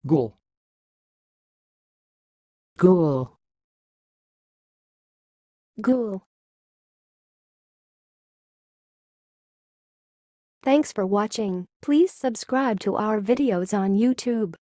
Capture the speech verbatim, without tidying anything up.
ghoul, ghoul, Ghoul. Thanks for watching. Please subscribe to our videos on YouTube.